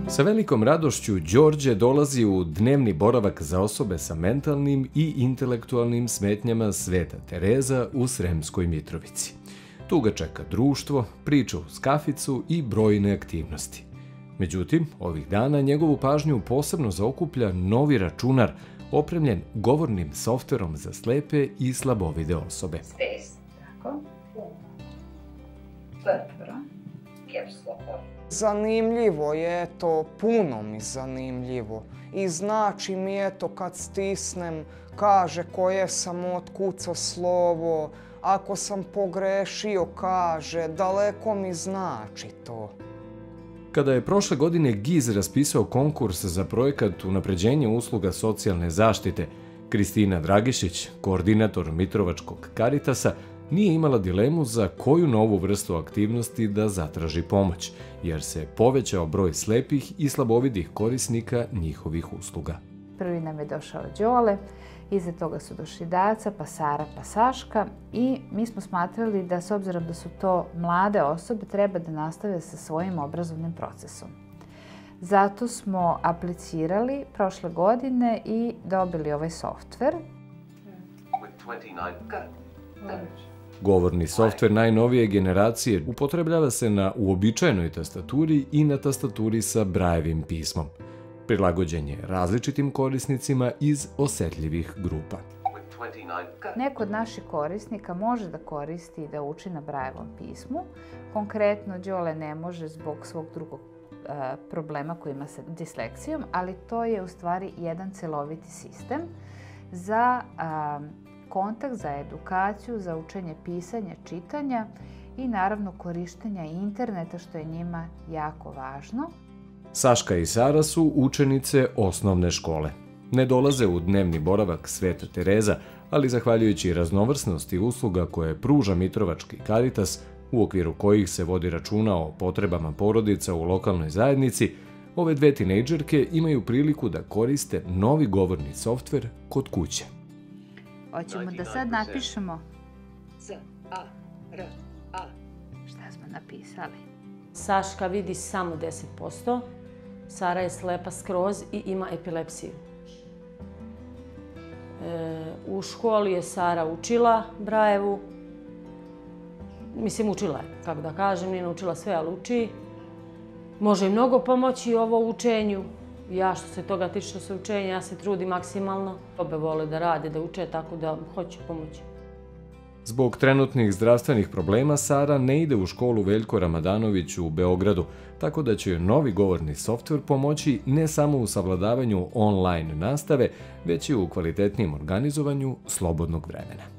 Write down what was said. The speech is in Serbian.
Sa velikom radošću Đorđe dolazi u dnevni boravak za osobe sa mentalnim i intelektualnim smetnjama Sveta Tereza u Sremskoj Mitrovici. Tu ga čeka društvo, priča uz kaficu i brojne aktivnosti. Međutim, ovih dana njegovu pažnju posebno zaokuplja novi računar opremljen govornim softverom za slepe i slabovide osobe. Space, tako. Zanimljivo je to, puno mi zanimljivo. I znači mi eto kad stisnem, kaže koje sam otkucao slovo, ako sam pogrešio kaže, daleko mi znači to. Kada je prošle godine GIZ raspisao konkurs za projekat unapređenja usluga socijalne zaštite, Kristina Dragišić, koordinator Mitrovačkog Karitasa, nije imala dilemu za koju novu vrstu aktivnosti da zatraži pomoć, jer se povećao broj slepih i slabovidih korisnika njihovih usluga. Prvi nam je došao Đole, iza toga su došli Daca, pa Sara, pa Saška i mi smo smatrali da s obzirom da su to mlade osobe treba da nastave sa svojim obrazovnim procesom. Zato smo aplicirali prošle godine i dobili ovaj softver. Govorni softver najnovije generacije upotrebljava se na uobičajenoj tastaturi i na tastaturi sa Braillovim pismom. Prilagođen je različitim korisnicima iz osetljivih grupa. Neko od naših korisnika može da koristi i da uči na Brailleovom pismu. Konkretno, Đole ne može zbog svog drugog problema koji ima sa disleksijom, ali to je u stvari jedan celoviti sistem za kontakt, za edukaciju, za učenje pisanja, čitanja i naravno korištenja interneta, što je njima jako važno. Saška i Sara su učenice osnovne škole. Ne dolaze u dnevni boravak Sveta Tereza, ali zahvaljujući raznovrsnosti usluga koje pruža Mitrovački Karitas, u okviru kojih se vodi računa o potrebama porodica u lokalnoj zajednici, ove dve tinejdžerke imaju priliku da koriste novi govorni softver kod kuće. Hoćemo da sad napišemo Z-A-R-A. Šta smo napisali? Saška vidi samo 10%, Sara je slepa skroz i ima epilepsiju. U školi je Sara učila Braillevu. Mislim, učila je, kako da kažem, nije naučila sve, ali uči. Može i mnogo pomoći ovo učenju. Ja što se toga tiče što se učenja, ja se trudim maksimalno. Obe vole da rade, da uče, tako da hoću pomoći. Zbog trenutnih zdravstvenih problema Sara ne ide u školu Veljko Ramadanović u Beogradu, tako da će novi govorni softver pomoći ne samo u savladavanju online nastave, već i u kvalitetnijem organizovanju slobodnog vremena.